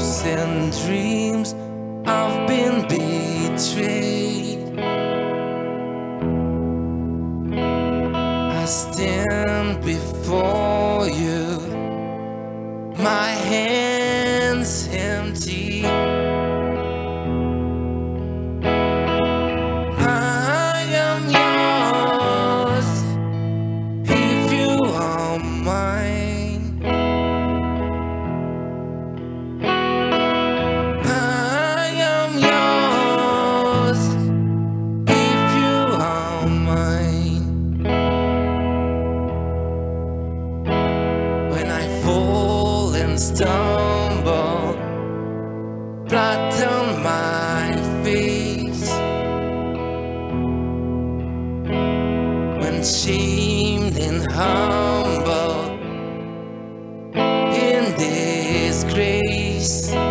hopes and dreams, I've been betrayed. I stand before you, my hands empty. I am yours if you are mine. I am yours if you are mine. When I fall and stumble, flatten my face. When shamed and humble in disgrace,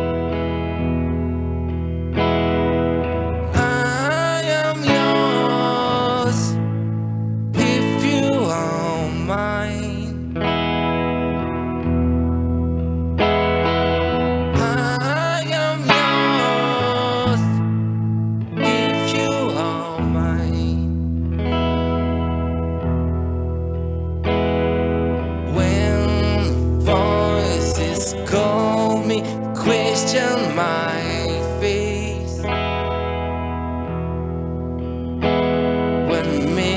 I am yours if you are mine. I am yours if you are mine. When voices call me, question my faith. When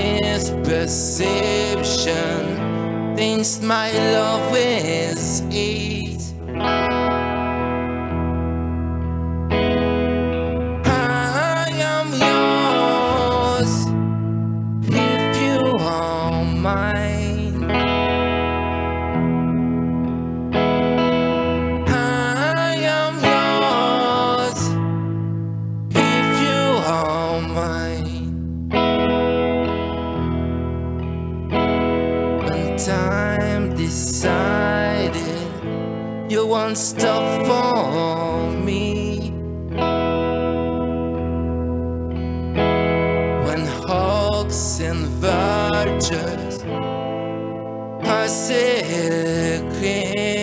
misperception thinks my love is hate, I am yours if you are mine. I am yours if you are mine. When time decided you won't stop for me, when hawks and vultures are sacred,